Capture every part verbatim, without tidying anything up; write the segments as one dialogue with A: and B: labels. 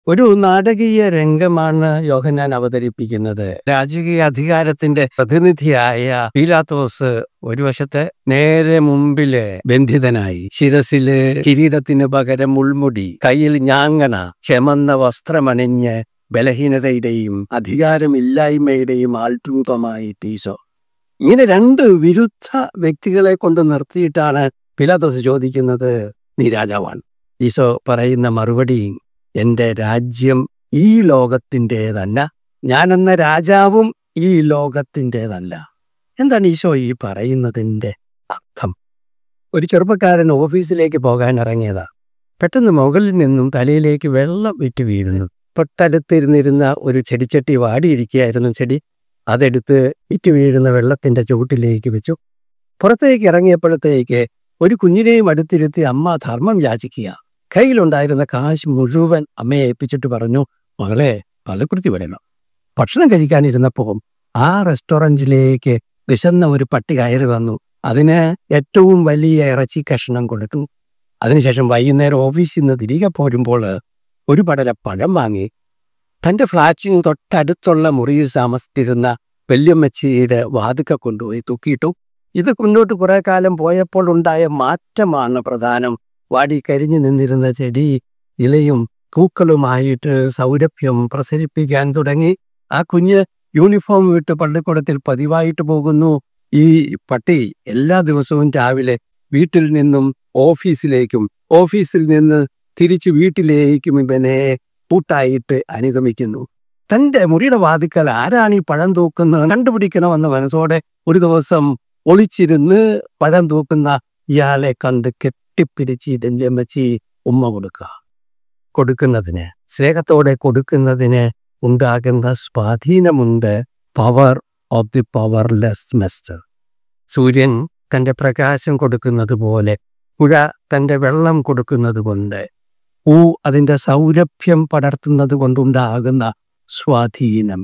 A: ഒരു നാടകീയ രംഗമാണ് യോഹന്നാൻ അവതരിപ്പിക്കുന്നത്. രാജകീയ അധികാരത്തിന്റെ പ്രതിനിധിയായ പീലാത്തോസ് ഒരു വശത്ത് നേരെ മുമ്പില് ബന്ധിതനായി, ശിരസില് കിരീടത്തിന് പകരം മുൾമുടി, കയ്യിൽ ഞാങ്ങണ, ചെമന്ന വസ്ത്രമണിഞ്ഞ് ബലഹീനതയുടെയും അധികാരമില്ലായ്മയുടെയും ആൾരൂപമായി ഈശോ. ഇങ്ങനെ രണ്ട് വിരുദ്ധ വ്യക്തികളെ കൊണ്ട് നിർത്തിയിട്ടാണ് പീലാത്തോസ് ചോദിക്കുന്നത്, നീ രാജാവാണ്? ഈശോ പറയുന്ന മറുപടി, എൻ്റെ രാജ്യം ഈ ലോകത്തിൻ്റെതല്ല, ഞാനെന്ന രാജാവും ഈ ലോകത്തിൻ്റെതല്ല. എന്താണ് ഈശോ ഈ പറയുന്നതിൻ്റെ അർത്ഥം? ഒരു ചെറുപ്പക്കാരൻ ഓഫീസിലേക്ക് പോകാൻ ഇറങ്ങിയതാ. പെട്ടെന്ന് മുകളിൽ നിന്നും തലയിലേക്ക് വെള്ളം വിറ്റ് വീഴുന്നു. തൊട്ടടുത്തിരുന്നിരുന്ന ഒരു ചെടിച്ചട്ടി വാടിയിരിക്കുകയായിരുന്നു. ചെടി അതെടുത്ത് വിറ്റ് വീഴുന്ന വെള്ളത്തിൻ്റെ ചുവട്ടിലേക്ക് വെച്ചു. പുറത്തേക്ക് ഇറങ്ങിയപ്പോഴത്തേക്ക് ഒരു കുഞ്ഞിനെയും അടുത്തിരുത്തി അമ്മ ധർമ്മം യാചിക്കുക. കയ്യിലുണ്ടായിരുന്ന കാശ് മുഴുവൻ അമ്മയെ ഏൽപ്പിച്ചിട്ട് പറഞ്ഞു, മകളെ പള്ളിക്കുടുത്തി വിടണം. ഭക്ഷണം കഴിക്കാനിരുന്നപ്പോൾ ആ റെസ്റ്റോറൻറ്റിലേക്ക് വിശന്ന ഒരു പട്ടി കയറി വന്നു. അതിന് ഏറ്റവും വലിയ ഇറച്ചി കഷ്ണം കൊടുത്തു. അതിനുശേഷം വൈകുന്നേരം ഓഫീസിൽ നിന്ന് തിരികെ പോരുമ്പോൾ ഒരു പടല പഴം വാങ്ങി തൻ്റെ ഫ്ലാറ്റിന് തൊട്ടടുത്തുള്ള മുറിയിൽ താമസിച്ചിരുന്ന വല്യമ്മച്ചിയുടെ വാതുക്ക കൊണ്ടുപോയി തൂക്കിയിട്ടു. ഇത് മുന്നോട്ട് കുറെ കാലം പോയപ്പോൾ ഉണ്ടായ മാറ്റമാണ് പ്രധാനം. വാടി കരിഞ്ഞു നിന്നിരുന്ന ചെടി ഇലയും പൂക്കളുമായിട്ട് സൗരഭ്യം പ്രസരിപ്പിക്കാൻ തുടങ്ങി. ആ കുഞ്ഞ് യൂണിഫോം വിട്ട് പള്ളിക്കൂടത്തിൽ പതിവായിട്ട് പോകുന്നു. ഈ പട്ടി എല്ലാ ദിവസവും രാവിലെ വീട്ടിൽ നിന്നും ഓഫീസിലേക്കും ഓഫീസിൽ നിന്ന് തിരിച്ച് വീട്ടിലേക്കും ഇവനെ കൂട്ടായിട്ട് അനുഗമിക്കുന്നു. തൻ്റെ മുറിയുടെ വാതിക്കൽ ആരാണ് ഈ പഴം തൂക്കുന്നത് കണ്ടുപിടിക്കണമെന്ന മനസ്സോടെ ഒരു ദിവസം ഒളിച്ചിരുന്ന് പഴം തൂക്കുന്ന ഇയാളെ കണ്ട് കെട്ടിപ്പിടിച്ച് ഇതിൻ്റെ അമ്മച്ചി ഉമ്മ കൊടുക്കുക. കൊടുക്കുന്നതിന്, സ്നേഹത്തോടെ കൊടുക്കുന്നതിന് ഉണ്ടാകുന്ന സ്വാധീനമുണ്ട്. Power of the powerlessness. സൂര്യൻ തൻ്റെ പ്രകാശം കൊടുക്കുന്നത് പോലെ പുഴ തൻ്റെ വെള്ളം കൊടുക്കുന്നത് കൊണ്ട്, പൂ അതിൻ്റെ സൗരഭ്യം പടർത്തുന്നത് കൊണ്ടുണ്ടാകുന്ന സ്വാധീനം.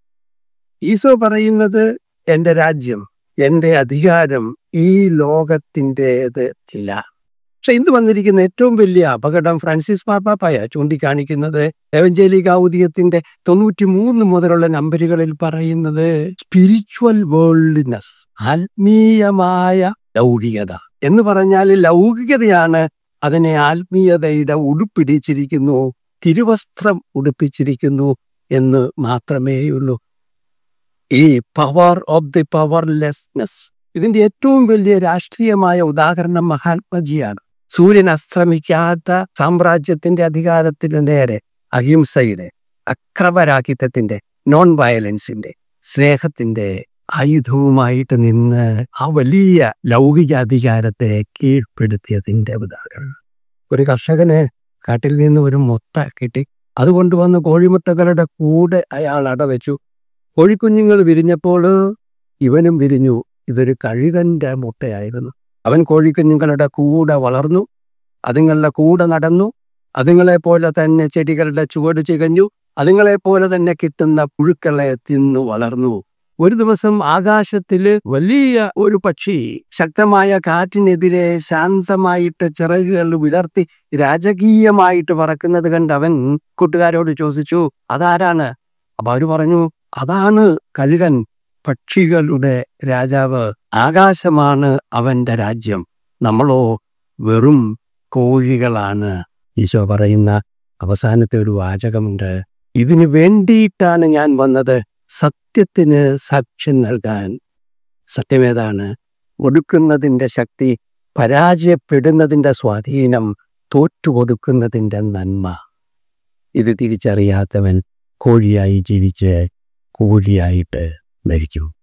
A: ഈശോ പറയുന്നത്, എൻ്റെ രാജ്യം, എൻ്റെ അധികാരം ഈ ലോകത്തിൻ്റേത് ഇല്ല. പക്ഷെ ഇന്ന് വന്നിരിക്കുന്ന ഏറ്റവും വലിയ അപകടം ഫ്രാൻസിസ് മാർപ്പാപ്പയ ചൂണ്ടിക്കാണിക്കുന്നത് എവഞ്ചേലിക ഔദിയത്തിന്റെ തൊണ്ണൂറ്റി മൂന്ന് മുതലുള്ള നമ്പറുകളിൽ പറയുന്നത് സ്പിരിച്വൽ വേൾഡ്നെസ്, ആത്മീയമായ ലൗകികത എന്ന് പറഞ്ഞാൽ ലൗകികതയാണ് അതിനെ ആത്മീയതയുടെ ഉടുപ്പിടിച്ചിരിക്കുന്നു, തിരുവസ്ത്രം ഉടുപ്പിച്ചിരിക്കുന്നു എന്ന് മാത്രമേയുള്ളൂ. ഈ പവർ ഓഫ് ദി പവർലെസ്നെസ്, ഇതിന്റെ ഏറ്റവും വലിയ രാഷ്ട്രീയമായ ഉദാഹരണം മഹാത്മജിയാണ്. സൂര്യൻ അസ്തമിക്കാത്ത സാമ്രാജ്യത്തിന്റെ അധികാരത്തിന് നേരെ അഹിംസയുടെ, അക്രമരാഹിത്യത്തിന്റെ, നോൺ വയലൻസിന്റെ, സ്നേഹത്തിന്റെ ആയുധവുമായിട്ട് നിന്ന് ആ വലിയ ലൗകിക അധികാരത്തെ കീഴ്പ്പെടുത്തിയതിന്റെ ഉദാഹരണം. ഒരു കർഷകന് കാട്ടിൽ നിന്ന് ഒരു മുട്ട കിട്ടി. അതുകൊണ്ടുവന്ന് കോഴിമുട്ടകളുടെ കൂടെ അയാൾ അടവെച്ചു. കോഴിക്കുഞ്ഞുങ്ങൾ വിരിഞ്ഞപ്പോൾ ഇവനും വിരിഞ്ഞു. ഇതൊരു കഴുകന്റെ മുട്ടയായിരുന്നു. അവൻ കോഴിക്കുഞ്ഞുങ്ങളുടെ കൂടെ വളർന്നു, അതുങ്ങളുടെ കൂടെ നടന്നു, അതുങ്ങളെ പോലെ തന്നെ ചെടികളുടെ ചുവട് ചികഞ്ഞു, അതുങ്ങളെ പോലെ തന്നെ കിട്ടുന്ന പുഴുക്കളെ തിന്നു വളർന്നു. ഒരു ദിവസം ആകാശത്തില് വലിയ ഒരു പക്ഷി ശക്തമായ കാറ്റിനെതിരെ ശാന്തമായിട്ട് ചിറകുകൾ വിടർത്തി രാജകീയമായിട്ട് പറക്കുന്നത് കണ്ട് അവൻ കൂട്ടുകാരോട് ചോദിച്ചു, അതാരാണ്? അപ്പൊ അവര് പറഞ്ഞു, അതാണ് കഴുകൻ, പക്ഷികളുടെ രാജാവ്. ആകാശമാണ് അവന്റെ രാജ്യം, നമ്മളോ വെറും കോഴികളാണ്. ഈശോ പറയുന്ന അവസാനത്തെ ഒരു വാചകമുണ്ട്, ഇതിനു വേണ്ടിയിട്ടാണ് ഞാൻ വന്നത്, സത്യത്തിന് സാക്ഷ്യം നൽകാൻ. സത്യമേതാണ്? ഒടുക്കുന്നതിൻ്റെ ശക്തി, പരാജയപ്പെടുന്നതിൻ്റെ സ്വാധീനം, തോറ്റുകൊടുക്കുന്നതിൻ്റെ നന്മ. ഇത് തിരിച്ചറിയാത്തവൻ കോഴിയായി ജീവിച്ച് കോഴിയായിട്ട് മരിക്കും.